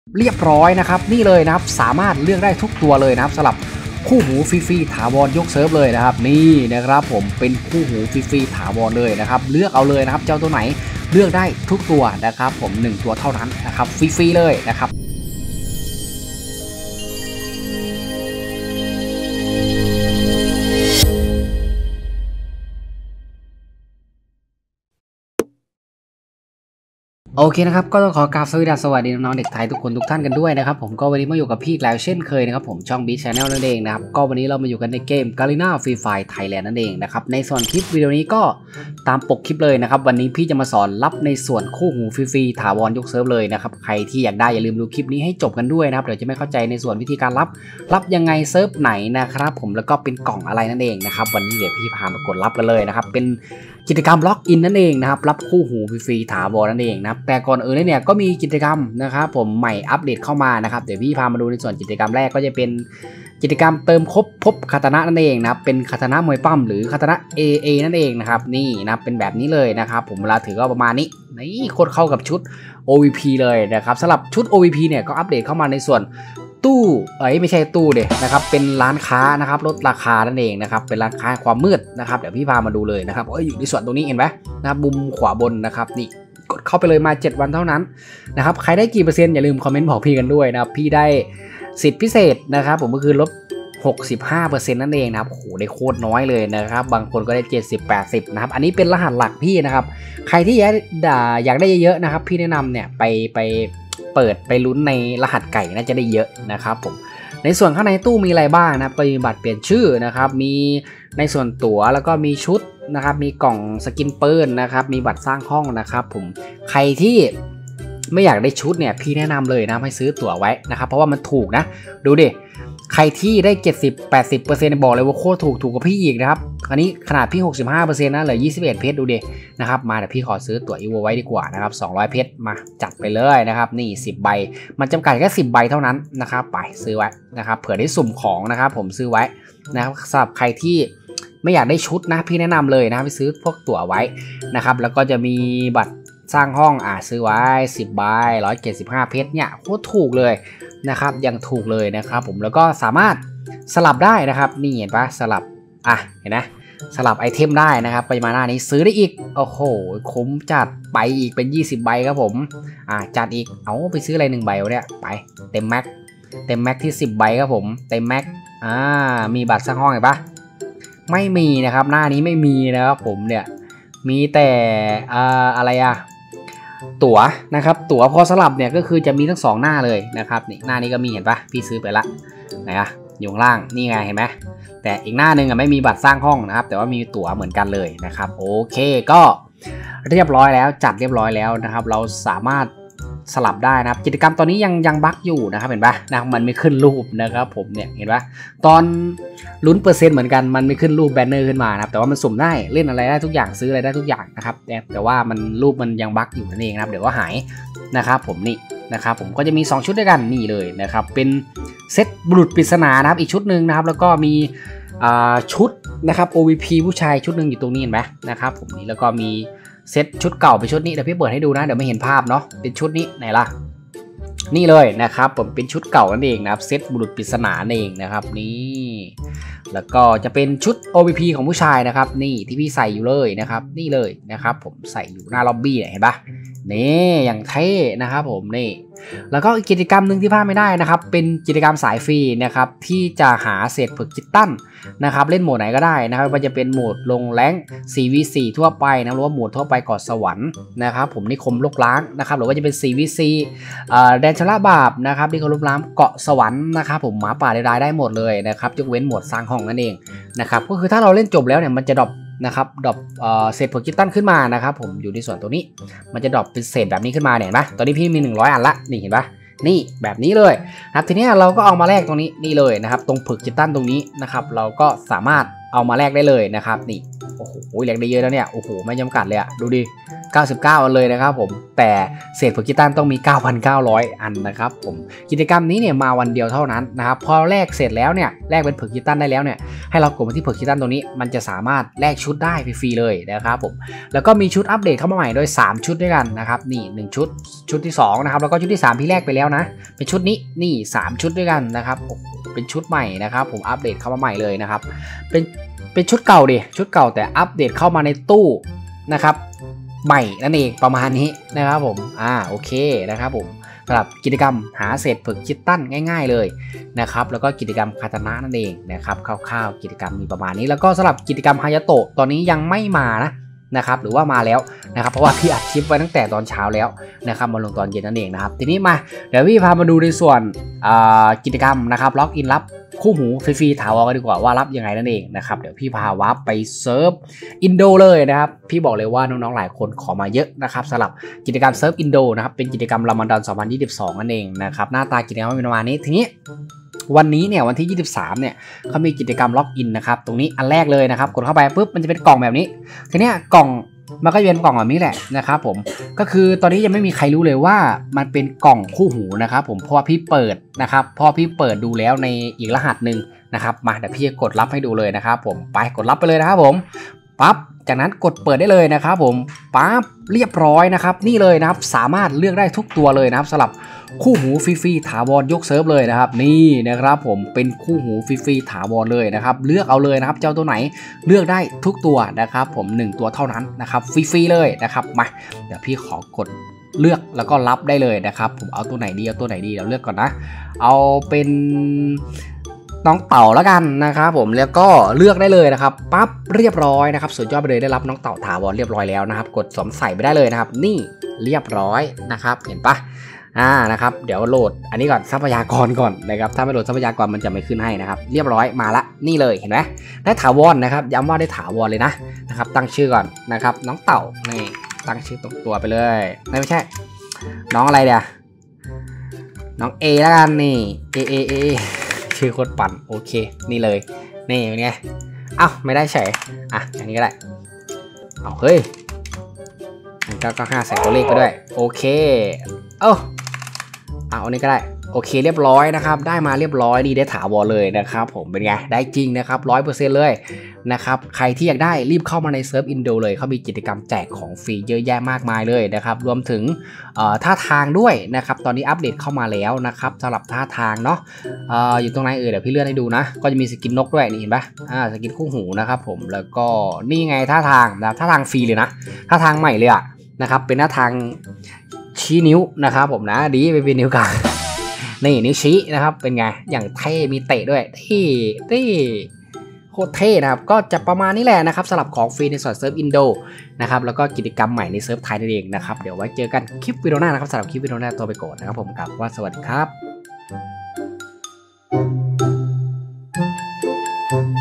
เรียบร้อยนะครับนี่เลยนะครับสามารถเลือกได้ทุกตัวเลยนะครับสำหรับคู่หูฟรีๆถาวรยกเซิร์ฟเลยนะครับนี่นะครับผมเป็นคู่หูฟรีๆถาวรเลยนะครับเลือกเอาเลยนะครับเจ้าตัวไหนเลือกได้ทุกตัวนะครับผม1ตัวเท่านั้นนะครับฟรีๆเลยนะครับโอเคนะครับก็ต้องขอกราบสวัสดีน้องๆเด็กไทยทุกคนทุกท่านกันด้วยนะครับผมก็วันนี้มาอยู่กับพี่แล้วเช่นเคยนะครับผมช่องบีชแนลนั่นเองนะครับก็วันนี้เรามาอยู่กันในเกม Garena Free Fire Thailand นั่นเองนะครับในส่วนคลิปวิดีโอนี้ก็ตามปกคลิปเลยนะครับวันนี้พี่จะมาสอนรับในส่วนคู่หูฟรีๆถาวรยกเซิร์ฟเลยนะครับใครที่อยากได้อย่าลืมดูคลิปนี้ให้จบกันด้วยนะครับเดี๋ยวจะไม่เข้าใจในส่วนวิธีการรับยังไงเซิร์ฟไหนนะครับผมแล้วก็เป็นกล่องอะไรนั่นเองนะครับวันนี้เดี๋ยวพี่พามากดรับกันเลยนะครับเป็นกิจกรรมล็อกอินนั่นเองนะครับรับคู่หูฟรีๆถาวรนั่นเองนะครับแต่ก่อนอื่นเนี่ยก็มีกิจกรรมนะครับผมใหม่อัปเดตเข้ามานะครับเดี๋ยวพี่พามาดูในส่วนกิจกรรมแรกก็จะเป็นกิจกรรมเติมครบพบคาตานะนั่นเองนะครับเป็นคาตานะมวยปั้มหรือคาตานะ AA นั่นเองนะครับนี่นะเป็นแบบนี้เลยนะครับผมเวลาถือก็ประมาณนี้นี่โคตรเข้ากับชุด OVP เลยนะครับสำหรับชุด OVP เนี่ยก็อัปเดตเข้ามาในส่วนตู้ไม่ใช่ตู้เด็นะครับเป็นร้านค้านะครับลดราคานั่นเองนะครับเป็นร้านค้าความมืดนะครับเดี๋ยวพี่พามาดูเลยนะครับอยู่ในส่วนตรงนี้เห็นไหมนะครับมุมขวาบนนะครับนี่กดเข้าไปเลยมา7วันเท่านั้นนะครับใครได้กี่เปอร์เซ็นต์อย่าลืมคอมเมนต์บอกพี่กันด้วยนะครับพี่ได้สิทธิพิเศษนะครับผมก็คือลด 65% นั่นเองนะครับโอ้โหได้โคตรน้อยเลยนะครับบางคนก็ได้70-80นะครับอันนี้เป็นรหัสหลักพี่นะครับใครที่อยากได้เยอะๆนะครับพี่แนะนำเนี่ยไปเปิดไปลุ้นในรหัสไก่น่าจะได้เยอะนะครับผมในส่วนข้างในตู้มีอะไรบ้างนะครับก็มีบัตรเปลี่ยนชื่อนะครับมีในส่วนตั๋วแล้วก็มีชุดนะครับมีกล่องสกินปืนนะครับมีบัตรสร้างห้องนะครับผมใครที่ไม่อยากได้ชุดเนี่ยพี่แนะนำเลยนะให้ซื้อตั๋วไว้นะครับเพราะว่ามันถูกนะดูดิใครที่ได้ 70-80% บอกเลยว่าโคตรถูกกว่าพี่อีกนะครับอันนี้ขนาดพี่ 65% นะเหลือ21เพชรดูดินะครับมาเดี๋ยวพี่ขอซื้อตั๋วอีโวไว้ดีกว่านะครับ200เพชรมาจัดไปเลยนะครับนี่10ใบมันจำกัดแค่10ใบเท่านั้นนะครับไปซื้อไว้นะครับเผื่อได้สุ่มของนะครับผมซื้อไว้นะครับสำหรับใครที่ไม่อยากได้ชุดนะพี่แนะนำเลยนะไปซื้อพวกตั๋วไว้นะครับแล้วก็จะมีบัตรสร้างห้องซื้อไว้10ใบ175เพชรเนี่ยโคตรถูกเลยนะครับยังถูกเลยนะครับผมแล้วก็สามารถสลับได้นะครับนี่เห็นปะสลับเห็นนะสลับไอเทมได้นะครับไปมาหน้านี้ซื้อได้อีกโอ้โหคุ้มจัดไปอีกเป็น20ใบครับผมจัดอีกเอาไปซื้ออะไร1ใบเนี่ยไปเต็มแม็กที่10ใบครับผมเต็มแม็กมีบัตรสร้างห้องเห็นปะไม่มีนะครับหน้านี้ไม่มีนะครับผมเนี่ยมีแต่อะไรตั๋วนะครับตั๋วพอสลับเนี่ยก็คือจะมีทั้ง2หน้าเลยนะครับนี่หน้านี้ก็มีเห็นปะพี่ซื้อไปละไหนอยู่ข้างล่างนี่ไงเห็นไหมแต่อีกหน้านึงไม่มีบัตรสร้างห้องนะครับแต่ว่ามีตั๋วเหมือนกันเลยนะครับโอเคก็เรียบร้อยแล้วจัดเรียบร้อยแล้วนะครับเราสามารถสลับได้นะครับกิจกรรมตอนนี้ยังบั๊กอยู่นะครับเห็นปะนะมันไม่ขึ้นรูปนะครับผมเนี่ยเห็นปะตอนลุ้นเปอร์เซ็นต์เหมือนกันมันไม่ขึ้นรูปแบนเนอร์ขึ้นมานะครับแต่ว่ามันสุ่มได้เล่นอะไรได้ทุกอย่างซื้ออะไรได้ทุกอย่างนะครับแต่ว่ามันรูปมันยังบั๊กอยู่นั่นเองครับเดี๋ยวก็หายนะครับผมนี่นะครับผมก็จะมี2ชุดด้วยกันนี่เลยนะครับเป็นเซตบุรุษปริศนานะครับอีกชุดหนึ่งนะครับแล้วก็มีชุดนะครับ OVP ผู้ชายชุดหนึ่งอยู่ตรงนี้เห็นไหมนะครับผมนี่แล้วก็มีเซตชุดเก่าเป็นชุดนี้เดี๋ยวพี่เปิดให้ดูนะเดี๋ยวไม่เห็นภาพเนาะเป็นชุดนี้ไหนล่ะนี่เลยนะครับผมเป็นชุดเก่านั่นเองนะครับเซตบุรุษปริศนาเองนะครับนี่แล้วก็จะเป็นชุด OVP ของผู้ชายนะครับนี่ที่พี่ใส่อยู่เลยนะครับนี่เลยนะครับผมใส่อยู่หน้าล็อบบี้เห็นปะนี่อย่างเท่นะครับผมนี่แล้วก็กิจกรรมหนึ่งที่พลาดไม่ได้นะครับเป็นกิจกรรมสายฟรีนะครับที่จะหาเศษผึกจิตตันนะครับเล่นโหมดไหนก็ได้นะครับว่าจะเป็นโหมดลงแรง 4v4 ทั่วไปนะหรือว่าโหมดทั่วไปกอดสวรรค์นะครับผมนิคมลบล้างนะครับหรือว่าจะเป็น 4v4 แดนชลาบาปนะครับนิคมลบล้างเกาะสวรรค์นะครับผมหมาป่าได้หมดเลยนะครับยกเว้นโหมดสร้างห้องนั่นเองนะครับก็คือถ้าเราเล่นจบแล้วเนี่ยมันจะดรอปนะครับดรอปเศษผลกิตตันขึ้นมานะครับผมอยู่ในส่วนตัวนี้มันจะดรอปเป็นเศษแบบนี้ขึ้นมาเนี่ยเห็นปะตอนนี้พี่มี100อันละนี่เห็นปะนี่แบบนี้เลยนะครับทีนี้เราก็เอามาแลกตรงนี้นี่เลยนะครับตรงผึกกิตตันตรงนี้นะครับเราก็สามารถเอามาแลกได้เลยนะครับนี่โโอ้โหแลกได้เยอะแล้วเนี่ยโอ้โหไม่จำกัดเลยอะดูดิ99อันเลยนะครับผมแต่เศษเผือกคิตันต้องมี 9,900 อันนะครับผมกิจกรรมนี้เนี่ยมาวันเดียวเท่านั้นนะครับพอแลกเสร็จแล้วเนี่ยแลกเป็นเผือกคิตันได้แล้วเนี่ยให้เรากดมาที่เผือกคิตันตรงนี้มันจะสามารถแลกชุดได้ฟรีๆเลยนะครับผมแล้วก็มีชุดอัปเดตเข้ามาใหม่โดย3ชุดด้วยกันนะครับนี่1ชุดที่2นะครับแล้วก็ชุดที่3ที่แลกไปแล้วนะเป็นชุดนี้นี่3ชุดด้วยกันนะครับเป็นชุดใหม่นะครับผมอัปเดตเข้ามาใหม่เลยนะครับเป็นชุดเก่าดิชุดเก่าแต่อัปเดตเข้ามาในตู้นะครับใหม่นั่นเองประมาณนี้นะครับผมโอเคนะครับผมสำหรับกิจกรรมหาเศษเผือกคิตันง่ายๆเลยนะครับแล้วก็กิจกรรมคาตานะนั่นเองนะครับคร่าวๆกิจกรรมมีประมาณนี้แล้วก็สำหรับกิจกรรมฮายาโตะตอนนี้ยังไม่มานะครับหรือว่ามาแล้วนะครับเพราะว่าพี่อัดคลิปไว้ตั้งแต่ตอนเช้าแล้วนะครับมาลงตอนเย็นนั่นเองนะครับทีนี้มาเดี๋ยวพี่พามาดูในส่วนกิจกรรมนะครับล็อกอินรับคู่หูฟรีๆถาวรกันดีกว่าว่ารับยังไงนั่นเองนะครับเดี๋ยวพี่พาวาร์ปไปเซิร์ฟอินโดเลยนะครับพี่บอกเลยว่าน้องๆหลายคนขอมาเยอะนะครับสำหรับกิจกรรมเซิร์ฟอินโดนะครับเป็นกิจกรรมรอมฎอน2022นั่นเองนะครับหน้าตากิจกรรมเป็นประมาณนี้ทีนี้วันนี้เนี่ยวันที่23เนี่ยเขามีกิจกรรมล็อกอินนะครับตรงนี้อันแรกเลยนะครับกดเข้าไปปุ๊บมันจะเป็นกล่องแบบนี้ทีนี้กล่องมันก็จะเป็นกล่องแบบนี้แหละนะครับผมก็คือตอนนี้ยังไม่มีใครรู้เลยว่ามันเป็นกล่องคู่หูนะครับผมเพราะว่าพี่เปิดนะครับเพราะพี่เปิดดูแล้วในอีกรหัสหนึ่งนะครับมาเดี๋ยวพี่จะกดรับให้ดูเลยนะครับผมไปกดรับไปเลยนะครับผมปั๊บจากนั้นกดเปิดได้เลยนะครับผมปั๊บเรียบร้อยนะครับนี่เลยนะครับสามารถเลือกได้ทุกตัวเลยนะครับสำหรับคู่หูฟรีๆถาวรยกเซิร์ฟเลยนะครับนี่นะครับผมเป็นคู่หูฟรีๆถาวรเลยนะครับเลือกเอาเลยนะครับเจ้าตัวไหนเลือกได้ทุกตัวนะครับผม1ตัวเท่านั้นนะครับฟรีๆเลยนะครับมาเดี๋ยวพี่ขอกดเลือกแล้วก็รับได้เลยนะครับผมเอาตัวไหนดีเดี๋ยวเลือกก่อนนะเอาเป็นน้องเต่าแล้วกันนะครับผมแล้วก็เลือกได้เลยนะครับปั๊บเรียบร้อยนะครับสุดยอดไปเลยได้รับน้องเต่าถาวรเรียบร้อยแล้วนะครับกดสวมใส่ไปได้เลยนะครับนี่เรียบร้อยนะครับเห็นปะนะครับเดี๋ยวโหลดอันนี้ก่อนทรัพยากรก่อนนะครับถ้าไม่โหลดทรัพยากรมันจะไม่ขึ้นให้นะครับเรียบร้อยมาละนี่เลยเห็นไหมได้ถาวรนะครับย้ำว่าได้ถาวรเลยนะครับตั้งชื่อก่อนนะครับน้องเต่านี่ตั้งชื่อตรงตัวไปเลยไม่ใช่น้องอะไรเดี๋ยวน้องเอแล้วกันนี่เอชื่อโคตรปั่นโอเคนี่เลยนี่เป็นไงอ้าวไม่ได้ใช่อย่างนี้ก็ได้เอาเฮ้ยก็5ใส่ตัวเลขไปด้วยโอเคอันนี้ก็ได้โอเคเรียบร้อยนะครับได้มาเรียบร้อยนี่ได้ถาวรเลยนะครับผมเป็นไงได้จริงนะครับ 100% เลยนะครับใครที่อยากได้รีบเข้ามาในเซิร์ฟอินโดเลยเขามีกิจกรรมแจกของฟรีเยอะแยะมากมายเลยนะครับรวมถึงท่าทางด้วยนะครับตอนนี้อัปเดตเข้ามาแล้วนะครับสำหรับท่าทางเนาะอยู่ตรงไหนเดี๋ยวพี่เลื่อนให้ดูนะก็จะมีสกินนกด้วยนี่เห็นปะสกินคู่หูนะครับผมแล้วก็นี่ไงท่าทางนะท่าทางฟรีเลยนะท่าทางใหม่เลยนะครับเป็นท่าทางชี้นิ้วนะครับผมนะดีไปเป็นนิ้วกลางนี่นิ้วชี้นะครับเป็นไงอย่างเท่มีเตะด้วยที่โคตรเท่นะครับก็จะประมาณนี้แหละนะครับสำหรับของฟรีในส่วนเซิร์ฟอินโดนะครับแล้วก็กิจกรรมใหม่ในเซิร์ฟไทยนั่นเองนะครับเดี๋ยวไว้เจอกันคลิปวิดีโอหน้านะครับสำหรับคลิปวิดีโอหน้าตัวไปก่อนนะครับผมกล่าวว่าสวัสดีครับ